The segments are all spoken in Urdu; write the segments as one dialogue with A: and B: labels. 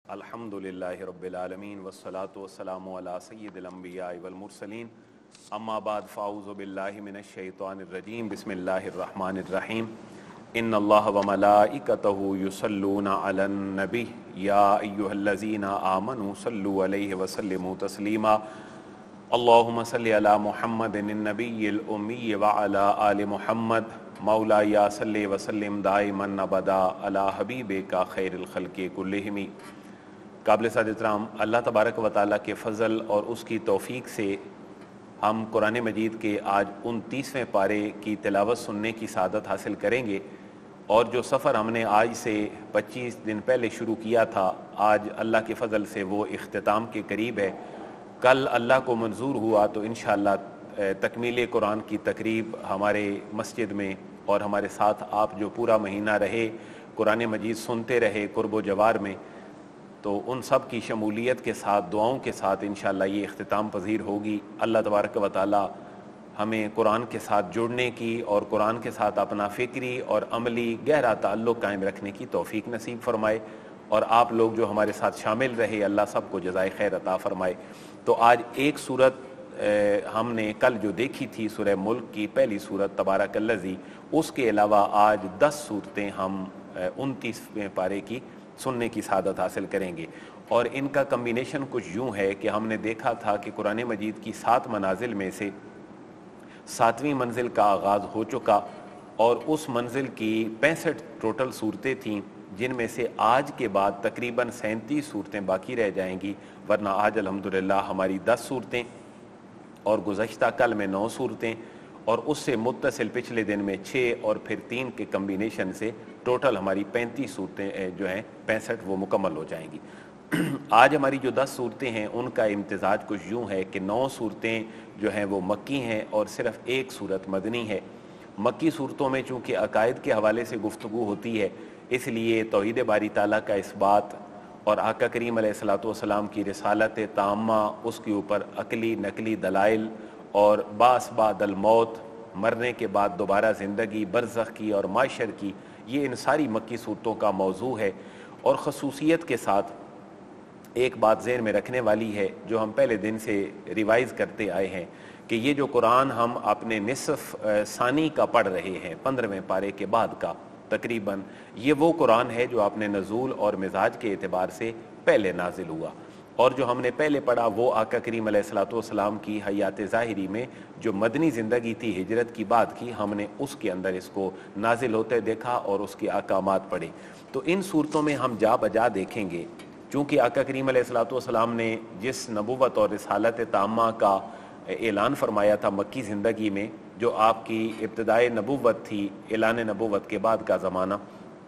A: अल्हम्दुलिल्लाहि रब्बिल आलमीन वस्सलातु वस्सलामु अला सय्यिदिल अंबिया'i वल मुरसलीन अम्मा बाद फ़अऊज़ु बिल्लाहि मिनश शैतानिर रजीम बिस्मिल्लाहिर रहमानिर रहीम इन्नल्लाह व मलाइकतहु युसल्लूना अलन नबी या अय्युहल्लज़ीना आमनू सल्लु अलैहि व सल्लिमू तस्लीमा अल्लाहुम्मा सल्लि अला मुहम्मदिन नबिय्यिल उम्मी व अला आलि मुहम्मद मौला या सल्लि व सल्लिम दाइमन अबदा अला हबीबिका खैरिल खल्क़ि कुल्लिहिम। काबिल सादितराम अल्लाह तबारक व तआला के फ़ज़ल और उसकी तौफ़ीक़ से हम कुरान मजीद के आज 29वें पारे की तिलावत सुनने की सआदत हासिल करेंगे। और जो सफ़र हमने आज से 25 दिन पहले शुरू किया था, आज अल्लाह के फ़ज़ल से वो इख्तिताम के करीब है। कल अल्लाह को मंजूर हुआ तो इंशाअल्लाह तकमील कुरान की तकरीब हमारे मस्जिद में और हमारे साथ आप जो पूरा महीना रहे कुरान मजीद सुनते रहे कुर्ब जवार में, तो उन सब की शमूलियत के साथ दुआओं के साथ इंशाअल्लाह ये इख्तिताम पज़ीर होगी। अल्लाह तबारक व तआला हमें कुरान के साथ जुड़ने की और कुरान के साथ अपना फ़िक्री और अमली गहरा ताल्लुक़ कायम रखने की तौफ़ीक नसीब फ़रमाए। और आप लोग जो हमारे साथ शामिल रहे, अल्लाह सबको जज़ाए खैर अता फ़रमाए। तो आज एक सूरत हमने कल जो देखी थी सूरह मुल्क की पहली सूरत तबारकल्लज़ी, उसके अलावा आज 10 सूरतें हम 29वें पारे की सुनने की सआदत हासिल करेंगे। और इनका कम्बिनेशन कुछ यूँ है कि हमने देखा था कि कुरान मजीद की 7 मनाजिल में से 7वीं मंजिल का आगाज़ हो चुका और उस मंजिल की 65 टोटल सूरतें थीं, जिनमें से आज के बाद तकरीबन 37 सूरतें बाकी रह जाएंगी। वरना आज अल्हम्दुलिल्लाह हमारी 10 सूरतें और गुज़श्ता कल में 9 सूरतें और उससे मुत्तसिल पिछले दिन में 6 और फिर 3 के कम्बिनेशन से टोटल हमारी 35 सूरतें जो हैं 65 वो मुकम्मल हो जाएंगी। आज हमारी जो 10 सूरतें हैं उनका इम्तिज़ाज कुछ यूँ है कि 9 सूरतें जो हैं वो मक्की हैं और सिर्फ़ एक सूरत मदनी है। मक्की सूरतों में चूँकि अकायद के हवाले से गुफ्तगू होती है, इसलिए तौहीद बारी ताला का इस्बात और आका करीम अलैहिस्सलातु वस्सलाम की रिसालत ताम्मा, उसके ऊपर अकली नकली दलाइल और बास बादल मौत, मरने के बाद दोबारा ज़िंदगी, बरज़ख की और माशर की, ये इन सारी मक्की सूरतों का मौजू है। और ख़ुसूसियत के साथ एक बात ज़हन में रखने वाली है जो हम पहले दिन से रिवाइज़ करते आए हैं कि ये जो कुरान हम अपने निसफ़ सानी का पढ़ रहे हैं 15वें पारे के बाद का तकरीबन, ये वो कुरान है जो अपने नज़ूल और मिजाज के एतबार से पहले नाजिल हुआ। और जो हमने पहले पढ़ा वो आका करीम अलैहिस्सलातु वस्सलाम की हयात ज़ाहिरी में जो मदनी ज़िंदगी थी हिजरत की बात की, हमने उसके अंदर इसको नाजिल होते देखा और उसके अहकामात पढ़े। तो इन सूरतों में हम जा बजा देखेंगे, चूँकि आका करीम अलैहिस्सलातु वस्सलाम ने जिस नबुव्वत और रिसालत ताम्मा का ऐलान फरमाया था मक्की ज़िंदगी में, जो आपकी इब्तिदाई नबुव्वत थी, ऐलान नबुव्वत के बाद का ज़माना,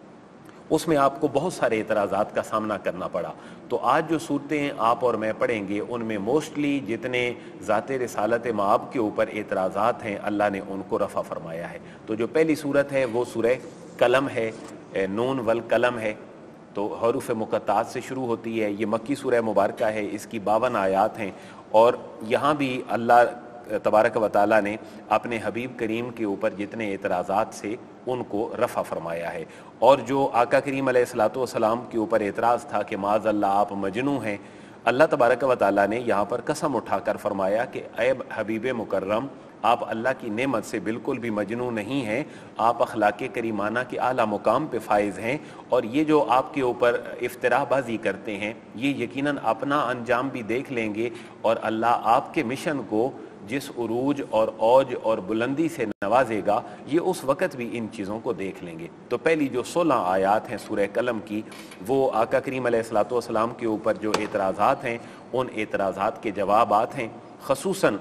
A: उसमें आपको बहुत सारे एतराज़ात का सामना करना पड़ा। तो आज जो सूरतें आप और मैं पढ़ेंगे उनमें मोस्टली जितने ज़ाते रिसालत माब के ऊपर एतराज़ात हैं अल्लाह ने उनको रफ़ा फरमाया है। तो जो पहली सूरत है वो सूरह कलम है, नून वल कलम है, तो हरूफ मुक़त्ताअत से शुरू होती है। ये मक्की सूरह मुबारका है, इसकी 52 आयात हैं। और यहाँ भी अल्लाह तबारक व तआला ने अपने हबीब करीम के ऊपर जितने एतराज़ात से उनको रफ़ा फरमाया है। और जो आका करीम अलैहिस्सलातु वस्सलाम के ऊपर एतराज़ था कि माज़अल्लाह आप मजनू हैं, अल्लाह तबारक व तआला ने यहाँ पर कसम उठाकर फरमाया कि ऐ हबीब मुकर्रम, आप अल्लाह की नेमत से बिल्कुल भी मजनू नहीं हैं, आप अखलाक़ करीमाना के आला मुकाम पे फाइज़ हैं। और ये जो आपके ऊपर इफ्तिराबाजी करते हैं ये यकीनन अपना अंजाम भी देख लेंगे और अल्लाह आपके मिशन को जिस उरूज और औज और बुलंदी से नवाजेगा ये उस वक़्त भी इन चीज़ों को देख लेंगे। तो पहली जो 16 आयात हैं सूरह कलम की, वो आका करीम अलैहिस्सलातु वस्सलाम के ऊपर जो एतराज़ात हैं उन एतराज़ात के जवाबात हैं। ख़ुसूसन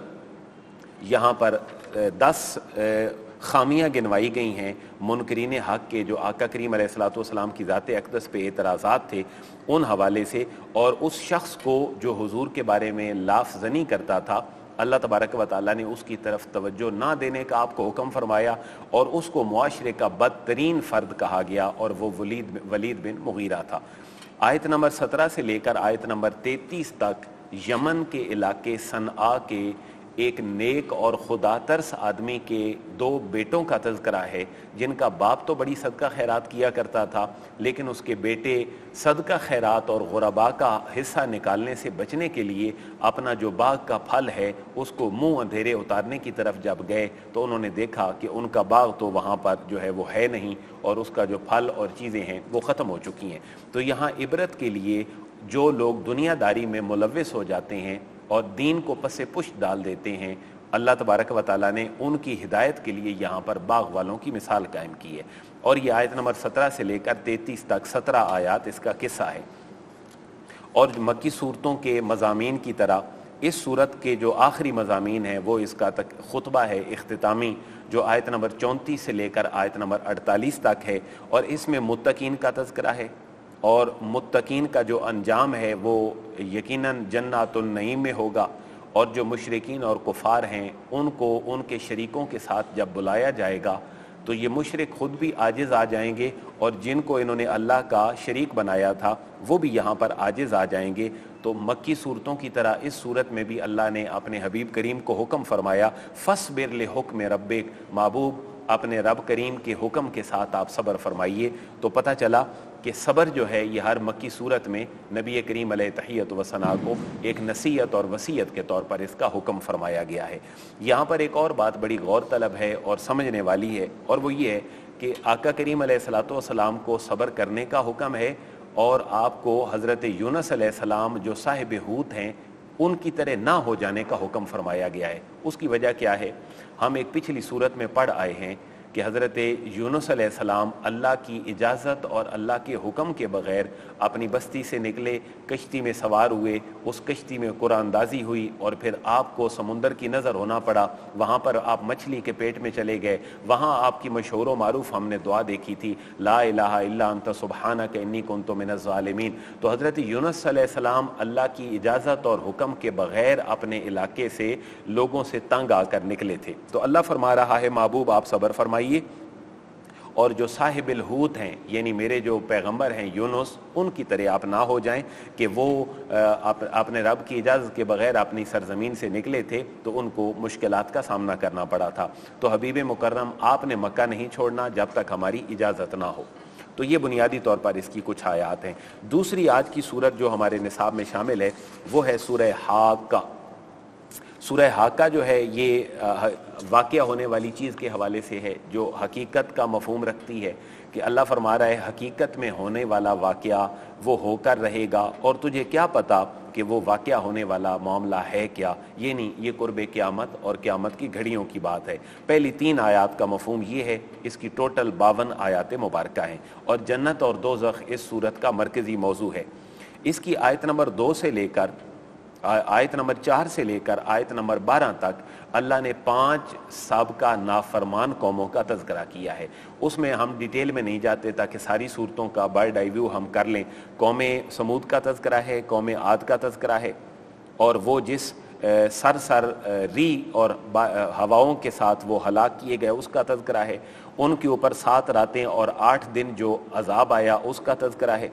A: यहाँ पर 10 खामियाँ गिनवाई गई हैं मुनकरीन हक़ के, जो आका करीम अलैहिस्सलातु वस्सलाम की ज़ात अक़दस पे एतराज़ात थे उन हवाले से। और उस शख्स को जो हुजूर के बारे में लाफ़ज़नी करता था, अल्लाह तबारक व तआला ने उसकी तरफ तवज्जो ना देने का आपको हुक्म फरमाया और उसको मुआशरे का बदतरीन फ़र्द कहा गया और वो वलीद बिन मुगीरा था। आयत नंबर 17 से लेकर आयत नंबर 33 तक यमन के इलाके सनआ के ایک نیک اور خدا ترس آدمی کے دو بیٹوں کا تذکرہ ہے جن کا باپ تو بڑی صدقہ خیرات کیا کرتا تھا، لیکن اس کے بیٹے صدقہ خیرات اور غرباء کا حصہ نکالنے سے بچنے کے لیے اپنا جو باغ کا پھل ہے اس کو منہ اندھیرے اتارنے کی طرف جب گئے تو انہوں نے دیکھا کہ ان کا باغ تو وہاں پر جو ہے وہ ہے نہیں، اور اس کا جو پھل اور چیزیں ہیں وہ ختم ہو چکی ہیں۔ تو یہاں عبرت کے لیے جو لوگ دنیا داری میں ملوث ہو جاتے ہیں اور دین کو پس پشت ڈال دیتے ہیں، اللہ تبارک و تعالیٰ نے ان کی ہدایت کے لیے یہاں پر باغ والوں کی مثال قائم کی ہے۔ اور یہ آیت نمبر 17 سے لے کر 33 تک 17 آیات اس کا قصہ ہے۔ اور مکی صورتوں کے مضامین کی طرح اس صورت کے جو آخری مضامین ہیں وہ اس کا خطبہ ہے اختتامی، جو آیت نمبر 34 سے لے کر آیت نمبر 48 تک ہے، اور اس میں متقین کا تذکرہ ہے، اور متقین کا جو انجام ہے وہ یقیناً جنات النعیم میں ہوگا، اور جو مشرکین اور کفار ہیں ان کو ان کے شریکوں کے ساتھ جب بلایا جائے گا تو یہ مشرک خود بھی عاجز آ جائیں گے، اور جن کو انہوں نے اللہ کا شریک بنایا تھا وہ بھی یہاں پر عاجز آ جائیں گے۔ تو مکی صورتوں کی طرح اس صورت میں بھی اللہ نے اپنے حبیب کریم کو حکم فرمایا فَاصْبِرْ لِحُکْمِ رَبِّکَ، محبوب اپنے رب کریم کے حکم کے ساتھ آپ صبر فرمائیے۔ تو پتہ چلا کہ صبر جو ہے یہ ہر مکی صورت میں نبی کریم علیہ تحیت و ثنا کو ایک نصیحت اور وصیت کے طور پر اس کا حکم فرمایا گیا ہے۔ یہاں پر ایک اور بات بڑی غور طلب ہے اور سمجھنے والی ہے، اور وہ یہ ہے کہ آقا کریم علیہ الصلوۃ والسلام کو صبر کرنے کا حکم ہے، اور آپ کو حضرت یونس علیہ السلام جو صاحب حوت ہیں ان کی طرح نہ ہو جانے کا حکم فرمایا گیا ہے۔ اس کی وجہ کیا ہے؟ ہم ایک پچھلی صورت میں پڑھ آئے ہیں کہ حضرت یونس علیہ السلام اللہ کی اجازت اور اللہ کے حکم کے بغیر اپنی بستی سے نکلے، کشتی میں سوار ہوئے، اس کشتی میں قرآن اندازی ہوئی، اور پھر آپ کو سمندر کی نظر ہونا پڑا، وہاں پر آپ مچھلی کے پیٹ میں چلے گئے، وہاں آپ کی مشہور و معروف ہم نے دعا دیکھی تھی لا الہ الا انت سبحانک انی کنت من الظالمین۔ تو حضرت یونس علیہ السلام اللہ کی اجازت اور حکم کے بغیر اپنے علاقے سے لوگوں سے تنگ آ کر نکلے تھے۔ تو اللہ فرما رہا ہے محبوب آپ صبر فرمائیے، اور جو صاحب الحوت ہیں یعنی میرے جو پیغمبر ہیں یونس، ان کی طرح آپ نہ ہو جائیں کہ وہ اپنے رب کی اجازت کے بغیر اپنی سرزمین سے نکلے تھے تو ان کو مشکلات کا سامنا کرنا پڑا تھا۔ تو حبیب مکرم آپ نے مکہ نہیں چھوڑنا جب تک ہماری اجازت نہ ہو۔ تو یہ بنیادی طور پر اس کی کچھ آیات ہیں۔ دوسری آج کی سورت جو ہمارے نصاب میں شامل ہے وہ ہے سورہ حاقہ۔ سورہ حاقہ جو ہے یہ واقعہ ہونے والی چیز کے حوالے سے ہے جو حقیقت کا مفہوم رکھتی ہے کہ اللہ فرما رہا ہے حقیقت میں ہونے والا واقعہ وہ ہو کر رہے گا، اور تجھے کیا پتا کہ وہ واقعہ ہونے والا معاملہ ہے کیا، یہ نہیں، یہ قرب قیامت اور قیامت کی گھڑیوں کی بات ہے۔ پہلی 3 آیات کا مفہوم یہ ہے، اس کی ٹوٹل 52 آیات مبارکہ ہیں، اور جنت اور دوزخ اس صورت کا مرکزی موضوع ہے۔ اس کی آیت نمبر 2 سے لے کر آیت نمبر 4 سے لے کر آیت نمبر 12 تک اللہ نے 5 سابقہ نافرمان قوموں کا تذکرہ کیا ہے۔ اس میں ہم ڈیٹیل میں نہیں جاتے تاکہ ساری صورتوں کا برڈ آئی ویو ہم کر لیں۔ قوم سمود کا تذکرہ ہے، قوم عاد کا تذکرہ ہے، اور وہ جس سر ری اور ہواؤں کے ساتھ وہ ہلاک کیے گئے اس کا تذکرہ ہے، ان کے اوپر 7 راتیں اور 8 دن جو عذاب آیا اس کا تذکرہ ہے،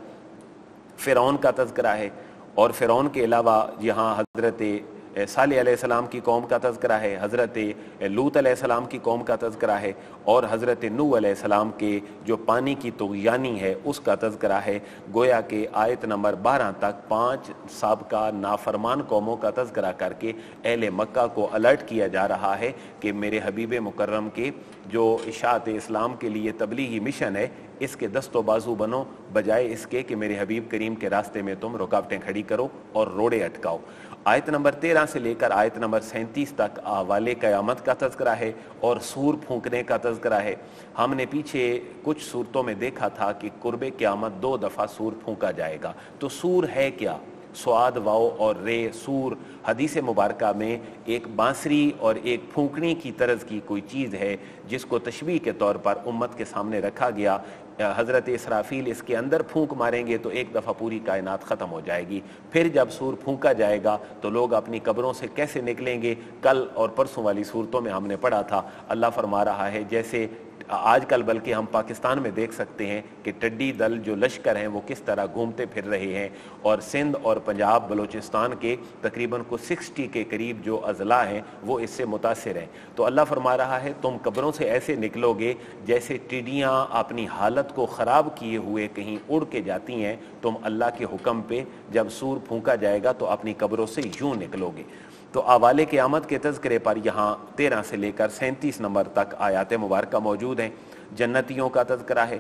A: فرعون کا تذکرہ ہے، اور فرعون کے علاوہ یہاں حضرت صالح علیہ السلام کی قوم کا تذکرہ ہے، حضرت لوط علیہ السلام کی قوم کا تذکرہ ہے، اور حضرت نوح علیہ السلام کے جو پانی کی طغیانی ہے اس کا تذکرہ ہے۔ گویا کہ آیت نمبر 12 تک 5 سابقہ نافرمان قوموں کا تذکرہ کر کے اہل مکہ کو الرٹ کیا جا رہا ہے کہ میرے حبیب مکرم کے جو اشاعت اسلام کے لیے تبلیغی مشن ہے اس کے دست و بازو بنو، بجائے اس کے کہ میرے حبیب کریم کے راستے میں تم رکاوٹیں کھڑی کرو اور روڑے اٹکاؤ۔ آیت نمبر 13 سے لے کر آیت نمبر 37 تک احوال قیامت کا تذکرہ ہے اور سور پھونکنے کا تذکرہ ہے۔ ہم نے پیچھے کچھ صورتوں میں دیکھا تھا کہ قرب قیامت 2 دفعہ سور پھونکا جائے گا۔ تو سور ہے کیا؟ سواد واؤ اور رے سور حدیث مبارکہ میں ایک بانسری اور ایک پھونکنے کی طرز کی کوئی چیز ہے جس کو تشبیہ کے طور پر امت کے سامنے رکھا گیا۔ حضرت اسرافیل اس کے اندر پھونک ماریں گے تو ایک دفعہ پوری کائنات ختم ہو جائے گی، پھر جب سور پھونکا جائے گا تو لوگ اپنی قبروں سے کیسے نکلیں گے؟ کل اور پرسوں والی صورتوں میں ہم نے پڑھا تھا، اللہ فرما رہا ہے جیسے آج کل بلکہ ہم پاکستان میں دیکھ سکتے ہیں کہ ٹڈی دل جو لشکر ہیں وہ کس طرح گھومتے پھر رہے ہیں، اور سندھ اور پنجاب بلوچستان کے تقریباً کو 60 کے قریب جو اضلاع ہیں وہ اس سے متاثر ہیں۔ تو اللہ فرما رہا ہے تم قبروں سے ایسے نکلو گے جیسے ٹڈیاں اپنی حالت کو خراب کیے ہوئے کہیں اڑ کے جاتی ہیں، تم اللہ کے حکم پہ جب سور پھونکا جائے گا تو اپنی قبروں سے یوں نکلو گے۔ تو احوال قیامت کے تذکرے پر یہاں 13 سے لے کر 37 نمبر تک آیات مبارکہ موجود ہیں۔ جنتیوں کا تذکرہ ہے،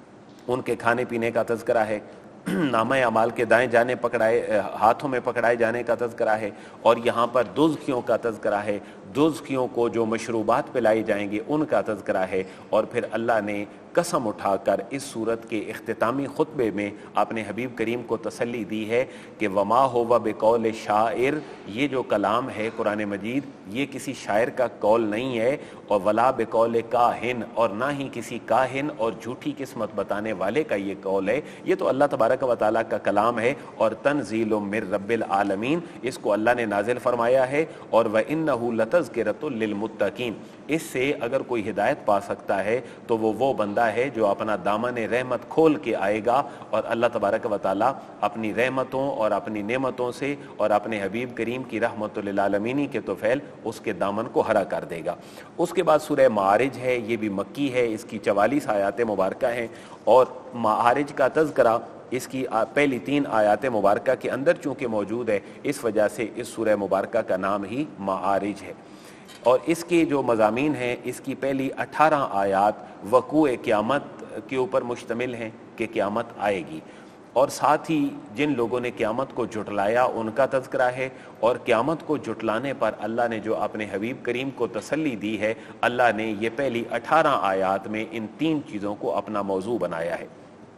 A: ان کے کھانے پینے کا تذکرہ ہے، نامہ اعمال کے دائیں جانے ہاتھوں میں پکڑائے جانے کا تذکرہ ہے، اور یہاں پر دزکیوں کا تذکرہ ہے، دزکیوں کو جو مشروبات پلائے جائیں گے ان کا تذکرہ ہے۔ اور پھر اللہ نے قسم اٹھا کر اس صورت کے اختتامی خطبے میں اپنے حبیب کریم کو تسلی دی ہے کہ وما ہوا بقول شاعر، یہ جو کلام ہے قرآن مجید یہ کسی شاعر کا قول نہیں ہے، اور ولا بقول کاہن، اور نہ ہی کسی کاہن اور جھوٹی قسمت بتانے والے کا یہ قول ہے، یہ تو اللہ تبارک و تعالیٰ کا کلام ہے، اور تنزیل من رب العالمین، اس کو اللہ نے نازل فرمایا ہے، اور وَإِنَّهُ لَتَذْكِرَةٌ لِّلْمُتَّقِينَ، اس سے اگر کوئی ہدایت پا سکتا ہے تو وہ بندہ ہے جو اپنا دامن رحمت کھول کے آئے گا، اور اللہ تبارک و تعالیٰ اپنی رحمتوں اور اپنی نعمتوں سے اور اپنے حبیب کریم کی رحمت للعالمین کے طفیل اس کے دامن کو ہرا کر دے گا۔ اس کے بعد سورہ معارج ہے، یہ بھی مکی ہے، اس کی 44 آیات مبارکہ ہیں، اور معارج کا تذکرہ اس کی پہلی 3 آیات مبارکہ کے اندر چونکہ موجود ہے، اس وجہ سے اس سورہ مبارکہ کا نام ہی معارج ہے۔ اور اس کے جو مضامین ہیں، اس کی پہلی 18 آیات وقوع قیامت کے اوپر مشتمل ہیں کہ قیامت آئے گی، اور ساتھ ہی جن لوگوں نے قیامت کو جھٹلایا ان کا تذکرہ ہے، اور قیامت کو جھٹلانے پر اللہ نے جو اپنے حبیب کریم کو تسلی دی ہے، اللہ نے یہ پہلی 18 آیات میں ان 3 چیزوں کو اپنا موضوع بنایا ہے۔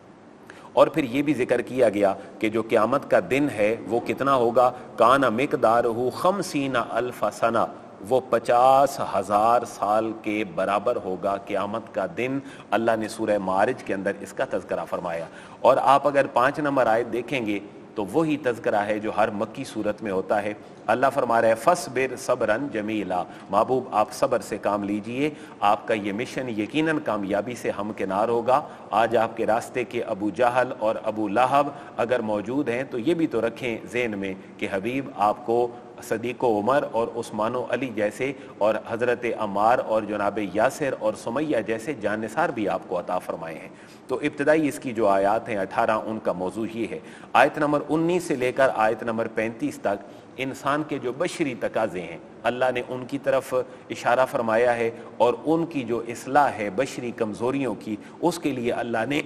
A: اور پھر یہ بھی ذکر کیا گیا کہ جو قیامت کا دن ہے وہ کتنا ہوگا، کان مقدارہ 50 الف سنہ، وہ 50,000 سال کے برابر ہوگا قیامت کا دن۔ اللہ نے سورہ معارج کے اندر اس کا تذکرہ فرمایا، اور آپ اگر 5 نمبر آیت دیکھیں گے تو وہی تذکرہ ہے جو ہر مکی صورت میں ہوتا ہے۔ اللہ فرما رہا ہے فَاصْبِرْ صَبْرًا جَمِيلًا، محبوب آپ صبر سے کام لیجئے، آپ کا یہ مشن یقیناً کامیابی سے ہمکنار ہوگا۔ آج آپ کے راستے کے ابو جہل اور ابو لہب اگر موجود ہیں تو یہ بھی تو رکھیں ذہن میں کہ حبیب آپ کو صدیق و عمر اور عثمان و علی جیسے، اور حضرت عمار اور جناب یاسر اور سمیہ جیسے جانثار بھی آپ کو عطا فرمائے ہیں۔ تو ابتدائی اس کی جو آیات ہیں 18 ان کا موضوع یہ ہے۔ آیت نمبر 19 سے لے کر آیت نمبر 35 تک انسان کے جو بشری تقاضے ہیں اللہ نے ان کی طرف اشارہ فرمایا ہے، اور ان کی جو اصلاح ہے بشری کمزوریوں کی، اس کے لیے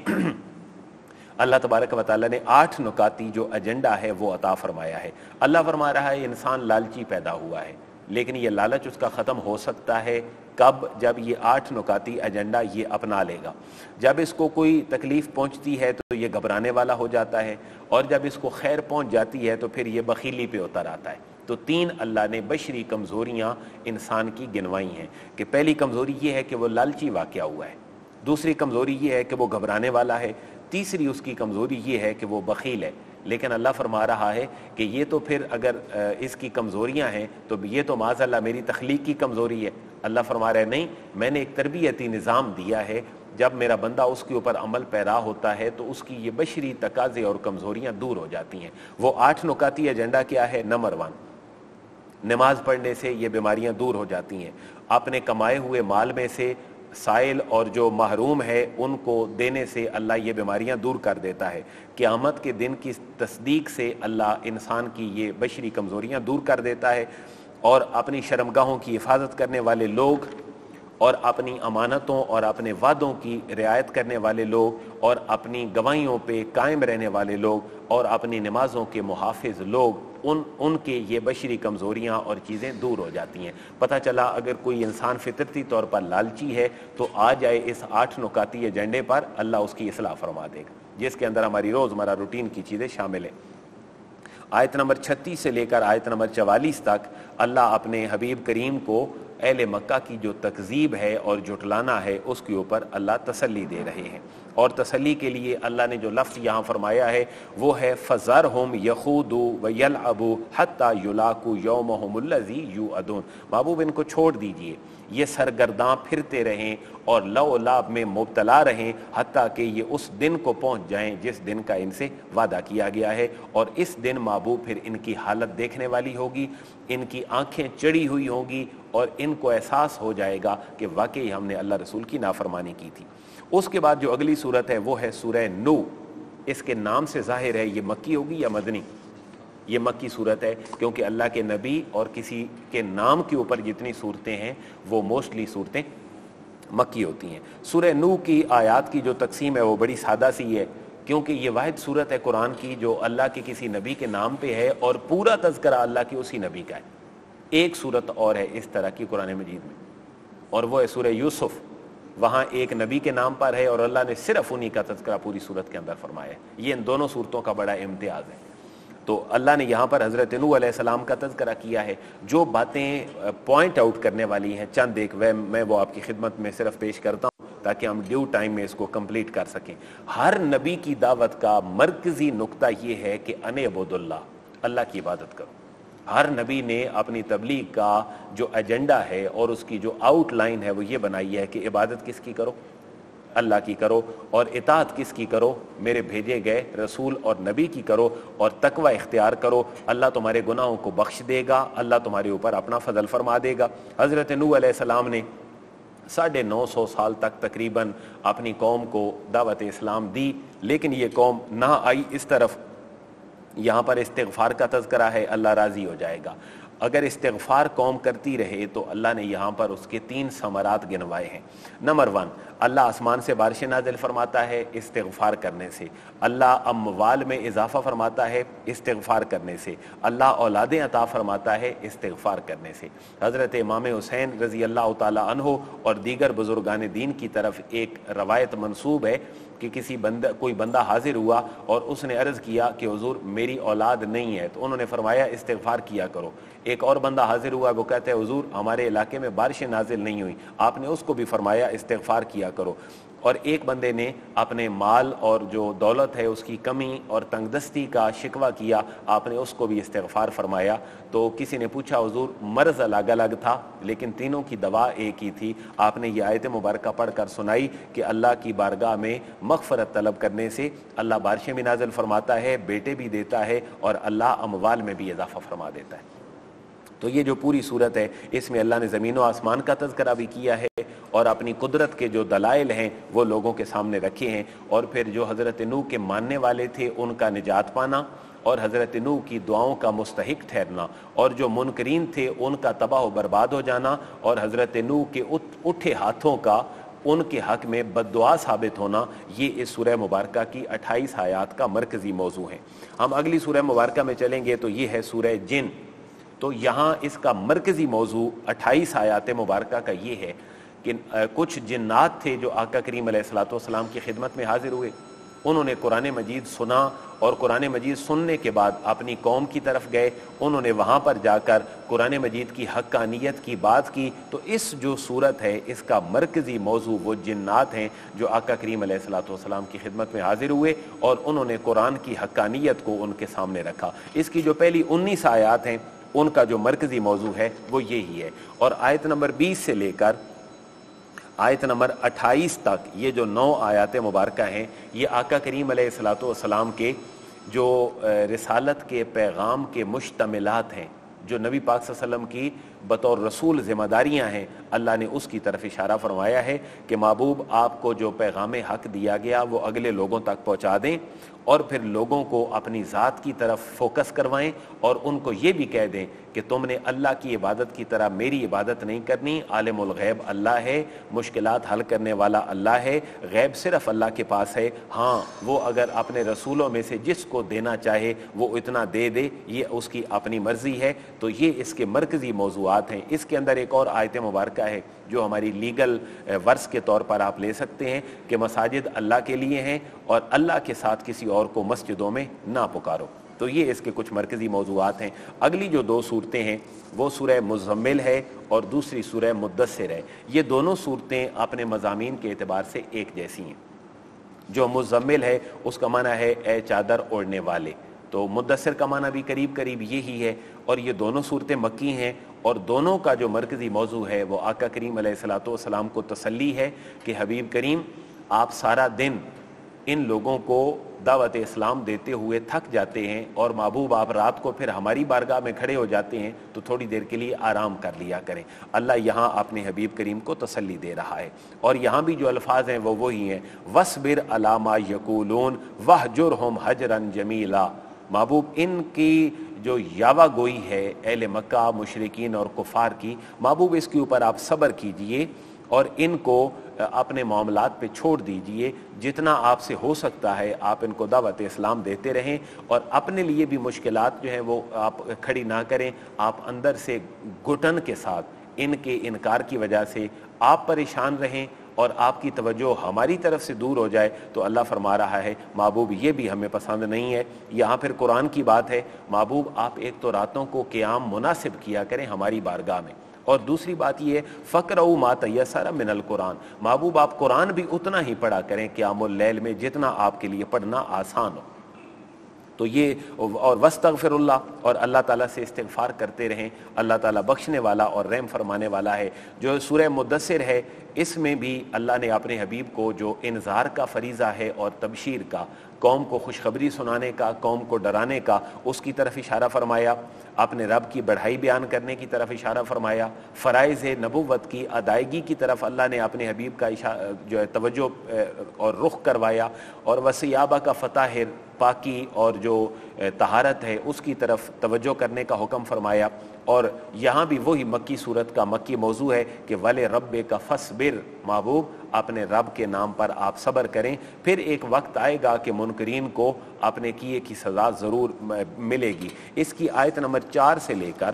A: اللہ تبارک و تعالیٰ نے 8 نکاتی جو ایجنڈا ہے وہ عطا فرمایا ہے۔ اللہ فرما رہا ہے انسان لالچی پیدا ہوا ہے، لیکن یہ لالچ اس کا ختم ہو سکتا ہے کب؟ جب یہ 8 نکاتی ایجنڈا یہ اپنا لے گا۔ جب اس کو کوئی تکلیف پہنچتی ہے تو یہ گھبرانے والا ہو جاتا ہے، اور جب اس کو خیر پہنچ جاتی ہے تو پھر یہ بخیلی پہ اتر آتا ہے۔ تو 3 اللہ نے بشری کمزوریاں انسان کی گنوائی ہیں کہ پہلی کمزوری یہ ہے کہ وہ لالچی واقع ہوا ہے، دوسری کمزوری یہ ہے کہ وہ گھبرانے والا ہے، تیسری اس کی کمزوری یہ ہے کہ وہ بخیل ہے۔ لیکن اللہ فرما رہا ہے کہ یہ تو پھر اگر اس کی کمزوریاں ہیں تو یہ تو معاذ اللہ میری تخلیق کی کمزوری ہے۔ اللہ فرما رہا ہے نہیں، میں نے ایک تربیتی نظام دیا ہے، جب میرا بندہ اس کے اوپر عمل پیرا ہوتا ہے تو اس کی یہ بشری تقاضے اور کمزوریاں دور ہو جاتی ہیں۔ وہ 8 نکاتی ایجنڈا کیا ہے؟ نمبر 1، نماز پڑھنے سے یہ بیماریاں دور ہو جاتی ہیں، اپنے کمائے ہوئے مال میں سے سائل اور جو محروم ہے ان کو دینے سے اللہ یہ بیماریاں دور کر دیتا ہے، قیامت کے دن کی تصدیق سے اللہ انسان کی یہ بشری کمزوریاں دور کر دیتا ہے، اور اپنی شرمگاہوں کی حفاظت کرنے والے لوگ، اور اپنی امانتوں اور اپنے وعدوں کی رعایت کرنے والے لوگ، اور اپنی گواہیوں پہ قائم رہنے والے لوگ، اور اپنی نمازوں کے محافظ لوگ، ان کے یہ بشری کمزوریاں اور چیزیں دور ہو جاتی ہیں۔ پتہ چلا اگر کوئی انسان فطرتی طور پر لالچی ہے تو آ جائے اس 8 نکاتی ایجنڈے پر، اللہ اس کی اصلاح فرما دے گا، جس کے اندر ہماری روزمرہ روٹین کی چیزیں شامل ہیں۔ آیت نمبر 36 سے لے کر آیت نمبر 44 تک اللہ اپنے حبیب کریم کو اہل مکہ کی جو تکذیب ہے اور جھٹلانا ہے اس کے اوپر اللہ تسلی دے رہے ہیں، اور تسلی کے لیے اللہ نے جو لفظ یہاں فرمایا ہے وہ ہے فَذَرْهُمْ يَخُوضُوا وَيَلْعَبُوا حَتَّى يُلَاقُوا يَوْمَهُمُ الَّذِي يُوعَدُونَ، محبوب ان کو چھوڑ دیجئے، یہ سرگرداں پھرتے رہیں اور لو و لعب میں مبتلا رہیں حتیٰ کہ یہ اس دن کو پہنچ جائیں جس دن کا ان سے وعدہ کیا گیا ہے، اور اس دن محبوب پھر ان کی حالت دیکھنے والی ہوگی، ان کی آنکھیں چڑی ہوئی ہوں گی اور ان کو احساس ہو جائے گا کہ واقعی ہم نے اللہ رسول کی نافرمانی کی تھی۔ اس کے بعد جو اگلی صورت ہے وہ ہے سورہ نو۔ اس کے نام سے ظاہر ہے یہ مکی ہوگی یا مدنی؟ یہ مکی صورت ہے، کیونکہ اللہ کے نبی اور کسی کے نام کے اوپر جتنی صورتیں ہیں وہ موسٹلی صورتیں مکی ہوتی ہیں۔ سورہ نو کی آیات کی جو تقسیم ہے وہ بڑی سادہ سی ہے، کیونکہ یہ واحد صورت ہے قرآن کی جو اللہ کے کسی نبی کے نام پہ ہے اور پورا تذکرہ اللہ کی اسی نبی کا ہے۔ ایک صورت اور ہے اس طرح کی قرآن مجید میں، اور وہ ہے سورہ یوسف، وہاں ایک نبی کے نام پر ہے اور اللہ نے صرف انہی کا تذکرہ پوری صورت کے اندر فرمایا ہے۔ یہ ان دونوں صورتوں کا بڑا امتیاز ہے۔ تو اللہ نے یہاں پر حضرت نوح علیہ السلام کا تذکرہ کیا ہے۔ جو باتیں پوائنٹ آؤٹ کرنے والی ہیں چند ایک میں وہ آپ کی خدمت میں صرف پیش کرتا ہوں تاکہ ہم ڈیو ٹائم میں اس کو کمپلیٹ کر سکیں۔ ہر نبی کی دعوت کا مرکزی نقطہ یہ ہے کہ ان اعبدوا اللہ، اللہ کی عبادت کرو۔ ہر نبی نے اپنی تبلیغ کا جو ایجنڈا ہے اور اس کی جو آؤٹ لائن ہے وہ یہ بنائی ہے کہ عبادت کس کی کرو؟ اللہ کی کرو، اور اطاعت کس کی کرو؟ میرے بھیجے گئے رسول اور نبی کی کرو، اور تقوی اختیار کرو، اللہ تمہارے گناہوں کو بخش دے گا، اللہ تمہارے اوپر اپنا فضل فرما دے گا۔ حضرت نوح علیہ السلام نے 950 سال تک تقریباً اپنی قوم کو دعوت اسلام دی، لیکن یہ قوم نہ آئی اس طرف۔ یہاں پر استغفار کا تذکرہ ہے، اللہ راضی ہو جائے گا۔ اگر استغفار قوم کرتی رہے تو اللہ نے یہاں پر اس کے 3 ثمرات گنوائے ہیں۔ نمبر 1، اللہ آسمان سے بارشیں نازل فرماتا ہے استغفار کرنے سے، اللہ اموال میں اضافہ فرماتا ہے استغفار کرنے سے، اللہ اولادیں عطا فرماتا ہے استغفار کرنے سے۔ حضرت امام حسین رضی اللہ تعالی عنہ اور دیگر بزرگان دین کی طرف ایک روایت منسوب ہے کہ کوئی بندہ حاضر ہوا اور اس نے عرض کیا کہ حضور میری اولاد نہیں ہے، تو انہوں نے فرمایا استغفار کیا کرو۔ ایک اور بندہ حاضر ہوا، وہ کہتا ہے حضور ہمارے علاقے میں بارشیں نازل نہیں ہوئی، آپ نے اس کو بھی فرمایا استغفار کیا کرو۔ اور ایک بندے نے اپنے مال اور جو دولت ہے اس کی کمی اور تنگ دستی کا شکوہ کیا، آپ نے اس کو بھی استغفار فرمایا۔ تو کسی نے پوچھا حضور مرض الگ الگ تھا لیکن تینوں کی دوا ایک ہی تھی، آپ نے یہ آیت مبارکہ پڑھ کر سنائی کہ اللہ کی بارگاہ میں مغفرت طلب کرنے سے اللہ بارشیں بھی نازل فرماتا ہے، بیٹے بھی دیتا ہے، اور اللہ اموال میں بھی اضافہ فرما دیتا ہے۔ تو یہ جو پوری صورت ہے اس میں اللہ نے زمین و آسمان کا تذکرہ بھی کیا ہے اور اپنی قدرت کے جو دلائل ہیں وہ لوگوں کے سامنے رکھے ہیں، اور پھر جو حضرت نوح کے ماننے والے تھے ان کا نجات پانا اور حضرت نوح کی دعاؤں کا مستحق ٹھہرنا، اور جو منکرین تھے ان کا تباہ و برباد ہو جانا، اور حضرت نوح کے اٹھے ہاتھوں کا ان کے حق میں بد دعا ثابت ہونا، یہ اس سورہ مبارکہ کی 28 آیات کا مرکزی موضوع ہے۔ ہم اگلی سورہ مبارکہ میں چلیں گے تو یہ ہے سورہ جن۔ تو یہاں اس کا مرکزی موضوع 28 آیات مبارکہ کا یہ ہے کہ کچھ جنات تھے جو آقا کریم علیہ الصلوۃ والسلام کی خدمت میں حاضر ہوئے، انہوں نے قرآن مجید سنا اور قرآن مجید سننے کے بعد اپنی قوم کی طرف گئے، انہوں نے وہاں پر جا کر قرآن مجید کی حقانیت کی بات کی۔ تو اس جو صورت ہے اس کا مرکزی موضوع وہ جنات ہیں جو آقا کریم علیہ الصلوۃ والسلام کی خدمت میں حاضر ہوئے اور انہوں نے قرآن کی حقانیت کو ان کے سامنے رکھا۔ اس کی جو پہلی 19 آیات ہیں ان کا جو مرکزی موضوع ہے وہ یہی ہے، اور آیت نمبر 20 سے لے کر آیت نمبر 28 تک یہ جو 9 آیات مبارکہ ہیں یہ آقا کریم علیہ الصلوۃ والسلام کے جو رسالت کے پیغام کے مشتملات ہیں، جو نبی پاک صلی اللہ علیہ وسلم کی بطور رسول ذمہ داریاں ہیں، اللہ نے اس کی طرف اشارہ فرمایا ہے کہ محبوب آپ کو جو پیغام حق دیا گیا وہ اگلے لوگوں تک پہنچا دیں، اور پھر لوگوں کو اپنی ذات کی طرف فوکس کروائیں، اور ان کو یہ بھی کہہ دیں کہ تم نے اللہ کی عبادت کی طرح میری عبادت نہیں کرنی، عالم الغیب اللہ ہے، مشکلات حل کرنے والا اللہ ہے، غیب صرف اللہ کے پاس ہے، ہاں وہ اگر اپنے رسولوں میں سے جس کو دینا چاہے وہ اتنا دے دے، یہ اس کی اپنی مرضی ہے۔ تو یہ اس کے مرکزی موضوعات ہیں۔ اس کے اندر ایک اور آیت مبارکہ ہے جو ہماری لیگل ورس کے طور پر آپ لے سکتے ہیں کہ مساجد اللہ کے لیے ہیں اور اللہ کے ساتھ کسی اور کو مسجدوں میں نہ پکارو۔ تو یہ اس کے کچھ مرکزی موضوعات ہیں۔ اگلی جو 2 صورتیں ہیں وہ سورہ مزمل ہے اور دوسری سورہ مدثر ہے۔ یہ دونوں صورتیں اپنے مضامین کے اعتبار سے ایک جیسی ہیں۔ جو مزمل ہے اس کا معنی ہے اے چادر اوڑھنے والے، تو مدثر کا معنی بھی قریب قریب یہی ہے، اور یہ دونوں صورتیں مکی ہیں، اور دونوں کا جو مرکزی موضوع ہے وہ آقا کریم علیہ الصلوۃ والسلام کو تسلی ہے کہ حبیب کریم آپ سارا دن ان لوگوں کو دعوت اسلام دیتے ہوئے تھک جاتے ہیں، اور محبوب آپ رات کو پھر ہماری بارگاہ میں کھڑے ہو جاتے ہیں تو تھوڑی دیر کے لیے آرام کر لیا کریں۔ اللہ یہاں اپنے حبیب کریم کو تسلی دے رہا ہے، اور یہاں بھی جو الفاظ ہیں وہ وہی ہیں، وَاصْبِرْ عَلَىٰ مَا يَقُولُونَ وَاهْجُرْهُمْ هَجْرًا جَمِيلًا۔ محبوب ان کی جو یاوہ گوئی ہے اہل مکہ مشرکین اور کفار کی، محبوب اس کے اوپر آپ صبر کیجئے اور ان کو اپنے معاملات پہ چھوڑ دیجئے، جتنا آپ سے ہو سکتا ہے آپ ان کو دعوت اسلام دیتے رہیں، اور اپنے لیے بھی مشکلات جو ہیں وہ آپ کھڑی نہ کریں، آپ اندر سے گھٹن کے ساتھ ان کے انکار کی وجہ سے آپ پریشان رہیں اور آپ کی توجہ ہماری طرف سے دور ہو جائے، تو اللہ فرما رہا ہے محبوب یہ بھی ہمیں پسند نہیں ہے۔ یہاں پھر قرآن کی بات ہے، محبوب آپ ایک تو راتوں کو قیام مناسب کیا کریں ہماری بارگاہ میں، اور دوسری بات یہ ہے فَقْرَؤْا مَا تَيَسَّرَ مِنَ الْقُرْآنِ، محبوب آپ قرآن بھی اتنا ہی پڑھا کریں قیام اللیل میں جتنا آپ کے لیے پڑھنا آسان ہو۔ تو یہ اور وَاسْتَغْفِرُ اللَّهَ، اور اللہ تعالیٰ سے استغفار کرتے رہیں، اللہ تعالیٰ بخشنے والا اور رحم فرمانے والا ہے۔ جو سورہ مدثر ہے اس میں بھی اللہ نے اپنے حبیب کو جو انذار کا فریضہ ہے اور تبشیر کا، قوم کو خوشخبری سنانے کا، قوم کو ڈرانے کا، اس کی طرف اشارہ فرمایا، اپنے رب کی بڑھائی بیان کرنے کی طرف اشارہ فرمایا، فرائض نبوت کی ادائیگی کی طرف اللہ نے اپنے حبیب کا جو ہے توجہ اور رخ کروایا، اور وَثِيَابَكَ فَطَہِّرْ، پاکی اور جو طہارت ہے اس کی طرف توجہ کرنے کا حکم فرمایا۔ اور یہاں بھی وہی مکی صورت کا مکی موضوع ہے کہ وَلِرَبِّكَ فَاصْبِرْ، محبوب اپنے رب کے نام پر آپ صبر کریں، پھر ایک وقت آئے گا کہ منکرین کو اپنے کیے کی سزا ضرور ملے گی۔ اس کی آیت نمبر 4 سے لے کر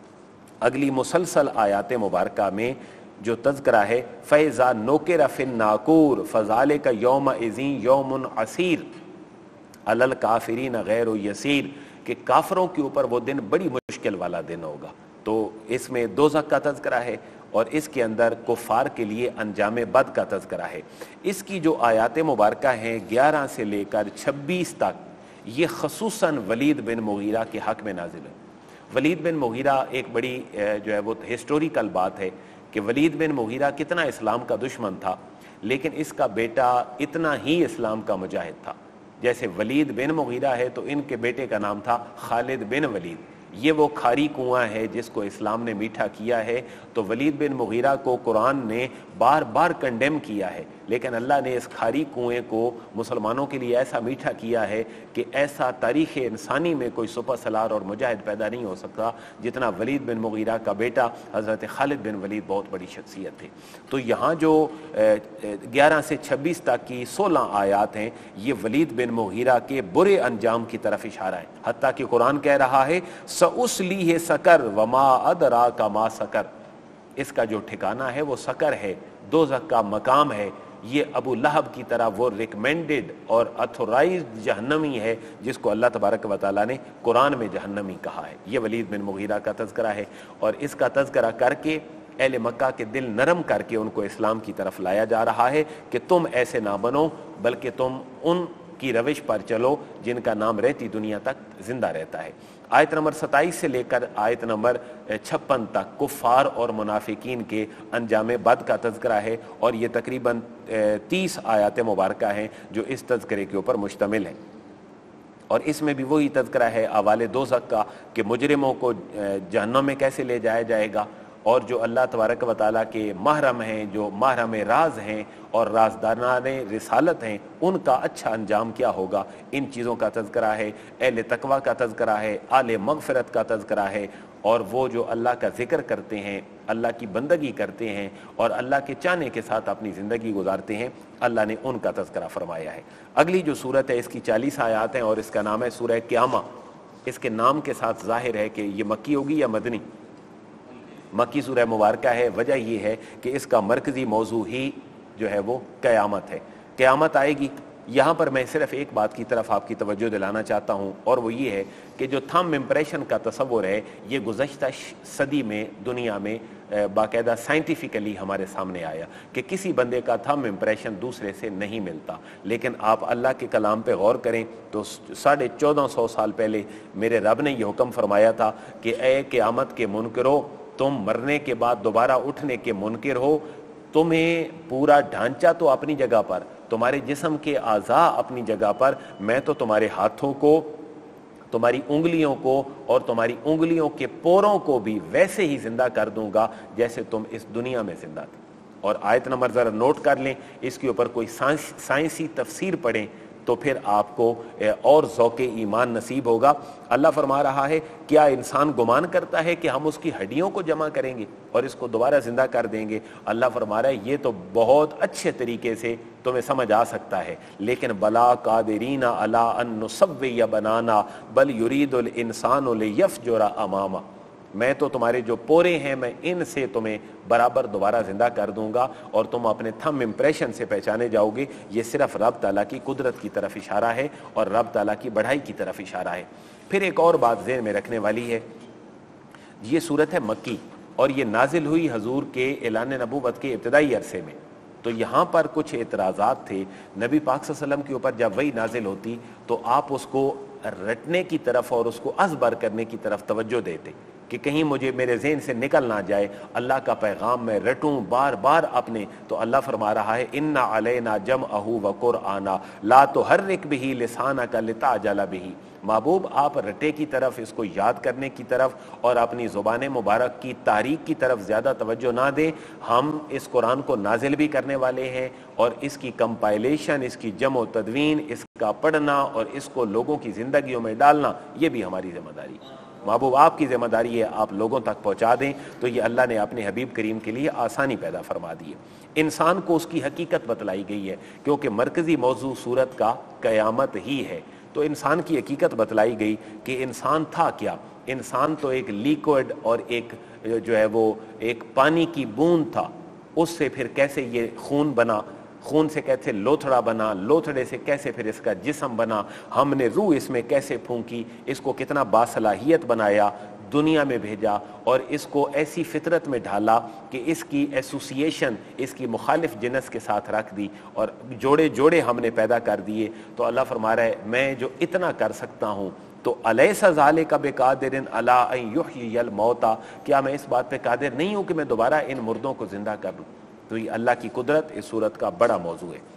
A: اگلی مسلسل آیات مبارکہ میں جو تذکرہ ہے فَإِذَا نُقِرَ فِي النَّاقُورِ فَذَلِكَ يَوْمَئِذٍ يَوْمٌ عَسِيرٌ عَلَى الْكَافِرِينَ غَيْرُ يَسِيرٌ، کہ کافروں کے اوپر وہ دن بڑی مشکل والا دن ہوگا۔ تو اس میں دوزخ کا تذکرہ ہے، اور اس کے اندر کفار کے لیے انجام بد کا تذکرہ ہے۔ اس کی جو آیات مبارکہ ہیں 11 سے لے کر 26 تک، یہ خصوصاً ولید بن مغیرہ کے حق میں نازل ہے۔ ولید بن مغیرہ ایک بڑی جو ہے وہ ہسٹوریکل بات ہے کہ ولید بن مغیرہ کتنا اسلام کا دشمن تھا، لیکن اس کا بیٹا اتنا ہی اسلام کا مجاہد تھا۔ جیسے ولید بن مغیرہ ہے تو ان کے بیٹے کا نام تھا خالد بن ولید، یہ وہ کھاری کنواں ہے جس کو اسلام نے میٹھا کیا ہے۔ تو ولید بن مغیرہ کو قرآن نے بار بار کنڈیم کیا ہے، لیکن اللہ نے اس کھاری کنویں کو مسلمانوں کے لیے ایسا میٹھا کیا ہے کہ ایسا تاریخ انسانی میں کوئی سپر سلار اور مجاہد پیدا نہیں ہو سکتا جتنا ولید بن مغیرہ کا بیٹا حضرت خالد بن ولید بہت بڑی شخصیت تھی۔ تو یہاں جو 11 سے 26 تک کی 16 آیات ہیں یہ ولید بن مغیرہ کے برے انجام کی طرف اشارہ ہے، حتیٰ کہ قرآن کہہ رہا ہے سَأُصْلِيهِ سَقَرَ وَمَا أَدْرَاكَ مَا سَقَرَ، اس کا جو ٹھکانہ ہے وہ سقر ہے، دوزخ کا مقام ہے۔ یہ ابو لہب کی طرح وہ ریکمینڈڈ اور اتھورائزڈ جہنمی ہے جس کو اللہ تبارک و تعالیٰ نے قرآن میں جہنمی کہا ہے۔ یہ ولید بن مغیرہ کا تذکرہ ہے، اور اس کا تذکرہ کر کے اہل مکہ کے دل نرم کر کے ان کو اسلام کی طرف لایا جا رہا ہے کہ تم ایسے نہ بنو، بلکہ تم ان کی روش پر چلو جن کا نام رہتی دنیا تک زندہ رہتا ہے۔ آیت نمبر 27 سے لے کر آیت نمبر 56 تک کفار اور منافقین کے انجام بد کا تذکرہ ہے، اور یہ تقریباً 30 آیات مبارکہ ہیں جو اس تذکرے کے اوپر مشتمل ہیں۔ اور اس میں بھی وہی تذکرہ ہے احوال دوزخ کا کہ مجرموں کو جہنم میں کیسے لے جایا جائے گا، اور جو اللہ تبارک و تعالیٰ کے محرم ہیں، جو محرم راز ہیں اور رازداران رسالت ہیں، ان کا اچھا انجام کیا ہوگا، ان چیزوں کا تذکرہ ہے۔ اہل تقوی کا تذکرہ ہے، اہل مغفرت کا تذکرہ ہے، اور وہ جو اللہ کا ذکر کرتے ہیں، اللہ کی بندگی کرتے ہیں اور اللہ کے چاہنے کے ساتھ اپنی زندگی گزارتے ہیں، اللہ نے ان کا تذکرہ فرمایا ہے۔ اگلی جو صورت ہے اس کی 40 آیات ہیں، اور اس کا نام ہے سورہ قیامہ۔ اس کے نام کے ساتھ ظاہر ہے کہ یہ مکی ہوگی یا مدنی۔ مکی سورہ مبارکہ ہے، وجہ یہ ہے کہ اس کا مرکزی موضوع ہی جو ہے وہ قیامت ہے۔ قیامت آئے گی یہاں پر میں صرف ایک بات کی طرف آپ کی توجہ دلانا چاہتا ہوں، اور وہ یہ ہے کہ جو تھم امپریشن کا تصور ہے یہ گزشتہ صدی میں دنیا میں باقاعدہ سائنٹیفکلی ہمارے سامنے آیا کہ کسی بندے کا تھم امپریشن دوسرے سے نہیں ملتا. لیکن آپ اللہ کے کلام پہ غور کریں تو 1450 سال پہلے میرے رب نے یہ حکم فرمایا تھا کہ اے قیامت کے منکرو، تم مرنے کے بعد دوبارہ اٹھنے کے منکر ہو. تمہیں پورا ڈھانچہ تو اپنی جگہ پر، تمہارے جسم کے اعضاء اپنی جگہ پر، میں تو تمہارے ہاتھوں کو، تمہاری انگلیوں کو اور تمہاری انگلیوں کے پوروں کو بھی ویسے ہی زندہ کر دوں گا جیسے تم اس دنیا میں زندہ تھے. اور آیت نمبر ذرا نوٹ کر لیں، اس کے اوپر کوئی سائنسی تفسیر پڑھیں تو پھر آپ کو اور ذوق ایمان نصیب ہوگا. اللہ فرما رہا ہے کیا انسان گمان کرتا ہے کہ ہم اس کی ہڈیوں کو جمع کریں گے اور اس کو دوبارہ زندہ کر دیں گے؟ اللہ فرما رہا ہے یہ تو بہت اچھے طریقے سے تمہیں سمجھ آ سکتا ہے، لیکن بلا قادرین علی ان نسوی بنانا بل یرید الانسان لیفجر اماما. میں تو تمہارے جو پورے ہیں میں ان سے تمہیں برابر دوبارہ زندہ کر دوں گا اور تم اپنے تھم امپریشن سے پہچانے جاؤ گے. یہ صرف رب تعالیٰ کی قدرت کی طرف اشارہ ہے اور رب تعالیٰ کی بڑھائی کی طرف اشارہ ہے. پھر ایک اور بات ذہن میں رکھنے والی ہے، یہ صورت ہے مکی اور یہ نازل ہوئی حضور کے اعلان نبوت کے ابتدائی عرصے میں. تو یہاں پر کچھ اعتراضات تھے نبی پاک صلی اللہ علیہ وسلم کے اوپر. جب وہی نازل ہوتی تو آپ اس کو رٹنے کی طرف اور اس کو ازبر کرنے کی طرف توجہ دیتے کہ کہیں مجھے میرے ذہن سے نکل نہ جائے، اللہ کا پیغام میں رٹوں بار بار اپنے. تو اللہ فرما رہا ہے اِنَّ عَلَيْنَا جَمْعَهُ وَقُرْآنَا لَا تُحَرِّكْ بِهِ لِسَانَكَ لِتَعْجَلَ بِهِ. محبوب آپ رٹے کی طرف، اس کو یاد کرنے کی طرف اور اپنی زبان مبارک کی تاریخ کی طرف زیادہ توجہ نہ دیں. ہم اس قرآن کو نازل بھی کرنے والے ہیں اور اس کی کمپائلیشن، اس کی جمع و تدوین، اس کا پڑھنا اور اس کو لوگوں کی زندگیوں میں ڈالنا یہ بھی ہماری ذمہ داری ہے. محبوب آپ کی ذمہ داری ہے آپ لوگوں تک پہنچا دیں. تو یہ اللہ نے اپنے حبیب کریم کے لیے آسانی پیدا فرما دی ہے. انسان کو اس کی حقیقت بتلائی گئی ہے کیونکہ مرکزی موضوع سورت کا قیامت ہی ہے. تو انسان کی حقیقت بتلائی گئی کہ انسان تھا کیا. انسان تو ایک لیکوڈ اور ایک جو ہے وہ ایک پانی کی بوند تھا، اس سے پھر کیسے یہ خون بنا، خون سے کیسے لوتھڑا بنا، لوتھڑے سے کیسے پھر اس کا جسم بنا، ہم نے روح اس میں کیسے پھونکی، اس کو کتنا باصلاحیت بنایا، دنیا میں بھیجا اور اس کو ایسی فطرت میں ڈھالا کہ اس کی ایسوسییشن اس کی مخالف جنس کے ساتھ رکھ دی اور جوڑے جوڑے ہم نے پیدا کر دیے. تو اللہ فرما رہا ہے میں جو اتنا کر سکتا ہوں تو الیس ذالک بقادر علی ان یحیی الموتى، کیا میں اس بات پہ قادر نہیں ہوں کہ میں دوبارہ ان مردوں کو زندہ کر دوں؟ تو یہ اللہ کی قدرت اس صورت کا بڑا موضوع ہے.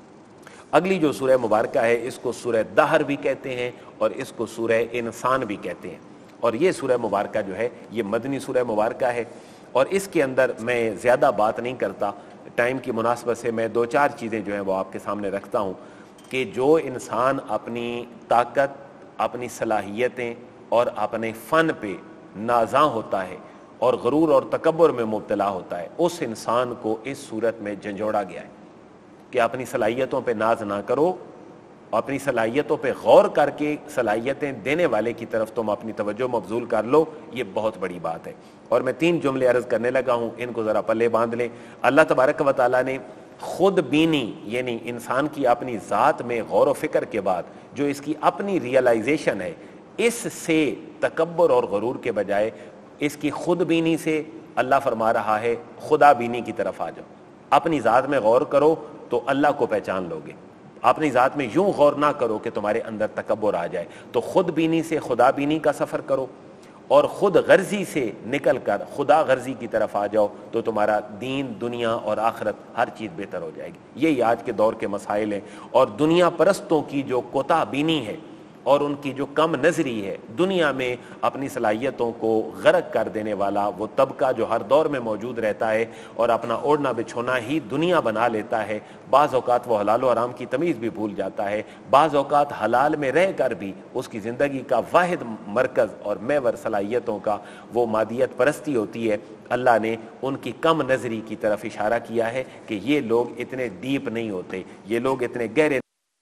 A: اگلی جو سورہ مبارکہ ہے اس کو سورہ دہر بھی کہتے ہیں اور اس کو سورہ انسان بھی کہتے ہیں. اور یہ سورہ مبارکہ جو ہے یہ مدنی سورہ مبارکہ ہے اور اس کے اندر میں زیادہ بات نہیں کرتا، ٹائم کی مناسبت سے میں 2-4 چیزیں جو ہیں وہ آپ کے سامنے رکھتا ہوں کہ جو انسان اپنی طاقت، اپنی صلاحیتیں اور اپنے فن پہ نازاں ہوتا ہے اور غرور اور تکبر میں مبتلا ہوتا ہے، اس انسان کو اس صورت میں جھنجھوڑا گیا ہے کہ اپنی صلاحیتوں پہ ناز نہ کرو، اپنی صلاحیتوں پہ غور کر کے صلاحیتیں دینے والے کی طرف تم اپنی توجہ مبذول کر لو. یہ بہت بڑی بات ہے. اور میں 3 جملے عرض کرنے لگا ہوں، ان کو ذرا پلے باندھ لیں. اللہ تبارک و تعالیٰ نے خود بینی یعنی انسان کی اپنی ذات میں غور و فکر کے بعد جو اس کی اپنی ریئلائزیشن ہے، اس سے تکبر اور غرور کے بجائے اس کی خود بینی سے اللہ فرما رہا ہے خدا بینی کی طرف آ جاؤ. اپنی ذات میں غور کرو تو اللہ کو پہچان لو گے. اپنی ذات میں یوں غور نہ کرو کہ تمہارے اندر تکبر آ جائے. تو خود بینی سے خدا بینی کا سفر کرو اور خود غرضی سے نکل کر خدا غرضی کی طرف آ جاؤ تو تمہارا دین، دنیا اور آخرت ہر چیز بہتر ہو جائے گی. یہی آج کے دور کے مسائل ہیں. اور دنیا پرستوں کی جو کوتا بینی ہے اور ان کی جو کم نظری ہے، دنیا میں اپنی صلاحیتوں کو غرق کر دینے والا وہ طبقہ جو ہر دور میں موجود رہتا ہے اور اپنا اوڑھنا بچھونا ہی دنیا بنا لیتا ہے. بعض اوقات وہ حلال و حرام کی تمیز بھی بھول جاتا ہے، بعض اوقات حلال میں رہ کر بھی اس کی زندگی کا واحد مرکز اور محور صلاحیتوں کا وہ مادیت پرستی ہوتی ہے. اللہ نے ان کی کم نظری کی طرف اشارہ کیا ہے کہ یہ لوگ اتنے ڈیپ نہیں ہوتے، یہ لوگ اتنے گہرے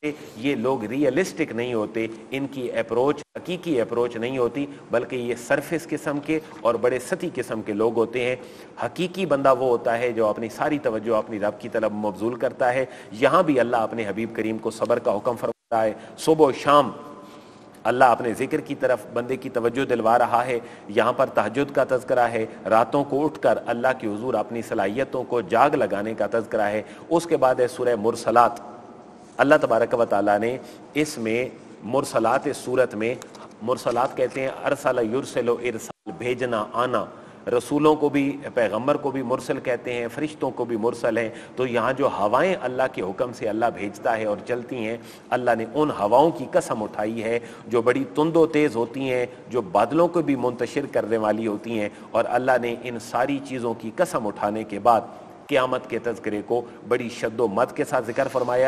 A: یہ لوگ ریئلسٹک نہیں ہوتے، ان کی اپروچ حقیقی اپروچ نہیں ہوتی، بلکہ یہ سرفس قسم کے اور بڑے سطحی قسم کے لوگ ہوتے ہیں۔ حقیقی بندہ وہ ہوتا ہے جو اپنی ساری توجہ اپنی رب کی طرف مبذول کرتا ہے۔ یہاں بھی اللہ اپنے حبیب کریم کو صبر کا حکم فرماتا ہے، صبح و شام اللہ اپنے ذکر کی طرف بندے کی توجہ دلوا رہا ہے۔ یہاں پر تہجد کا تذکرہ ہے، راتوں کو اٹھ کر اللہ کے حضور اپنی صلاحیتوں کو جاگ لگانے کا تذکرہ ہے۔ اس کے بعد ہے سورہ مرسلات۔ اللہ تبارک و تعالیٰ نے اس میں مرسلات صورت میں، مرسلات کہتے ہیں ارسل یرسل ارسال، بھیجنا آنا، رسولوں کو بھی پیغمبر کو بھی مرسل کہتے ہیں، فرشتوں کو بھی مرسل ہیں۔ تو یہاں جو ہوائیں اللہ کے حکم سے اللہ بھیجتا ہے اور چلتی ہیں، اللہ نے ان ہواؤں کی قسم اٹھائی ہے جو بڑی تند و تیز ہوتی ہیں، جو بادلوں کو بھی منتشر کرنے والی ہوتی ہیں، اور اللہ نے ان ساری چیزوں کی قسم اٹھانے کے بعد قیامت کے تذکرے کو بڑی شد و مد کے ساتھ ذکر فرمایا ہے۔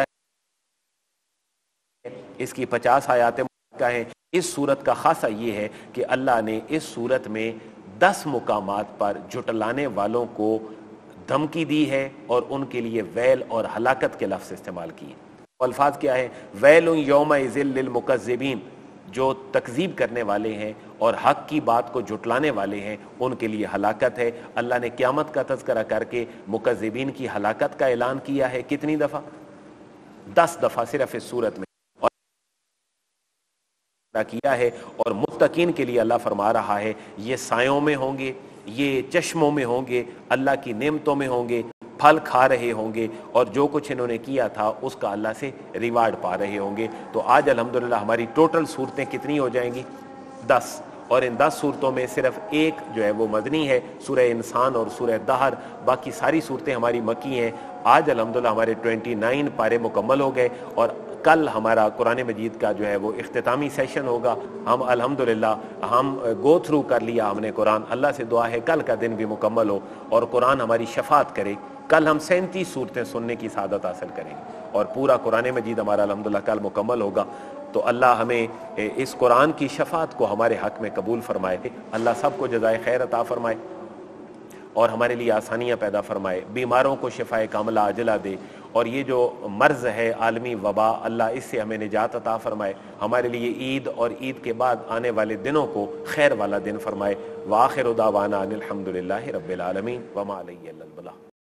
A: اس کی 50 آیات مبارکہ ہیں۔ اس صورت کا خاصہ یہ ہے کہ اللہ نے اس صورت میں 10 مقامات پر جھٹلانے والوں کو دھمکی دی ہے اور ان کے لیے ویل اور ہلاکت کے لفظ استعمال کیے۔ الفاظ کیا ہے؟ ویل یومئذ للمکذبین، جو تکذیب کرنے والے ہیں اور حق کی بات کو جھٹلانے والے ہیں ان کے لیے ہلاکت ہے۔ اللہ نے قیامت کا تذکرہ کر کے مکذبین کی ہلاکت کا اعلان کیا ہے۔ کتنی دفعہ؟ 10 دفعہ صرف اس صورت میں کیا ہے۔ اور متقین کے لیے اللہ فرما رہا ہے یہ سایوں میں ہوں گے، یہ چشموں میں ہوں گے، اللہ کی نعمتوں میں ہوں گے، پھل کھا رہے ہوں گے، اور جو کچھ انہوں نے کیا تھا اس کا اللہ سے ریوارڈ پا رہے ہوں گے۔ تو آج الحمدللہ ہماری ٹوٹل صورتیں کتنی ہو جائیں گی؟ 10، اور ان 10 صورتوں میں صرف ایک جو ہے وہ مدنی ہے، سورہ انسان اور سورہ دہر، باقی ساری صورتیں ہماری مکی ہیں۔ آج الحمدللہ ہمارے 29 پارے مکمل ہو گئے، اور کل ہمارا قرآن مجید کا جو ہے وہ اختتامی سیشن ہوگا۔ ہم الحمدللہ ہم گو تھرو کر لیا ہم نے قرآن۔ اللہ سے دعا ہے کل کا دن بھی مکمل ہو اور قرآن ہماری شفاعت کرے۔ کل ہم 37 صورتیں سننے کی سعادت حاصل کریں گے اور پورا قرآن مجید ہمارا الحمدللہ کل مکمل ہوگا۔ تو اللہ ہمیں اس قرآن کی شفاعت کو ہمارے حق میں قبول فرمائے۔ اللہ سب کو جزائے خیر عطا فرمائے اور ہمارے لیے آسانیاں پیدا فرمائے، بیماروں کو شفائے کاملہ عاجلہ دے، اور یہ جو مرض ہے عالمی وبا، اللہ اس سے ہمیں نجات عطا فرمائے، ہمارے لیے عید اور عید کے بعد آنے والے دنوں کو خیر والا دن فرمائے۔ وآخر دعوانا ان الحمدللہ رب العالمین وما علیہ الا البلاغ۔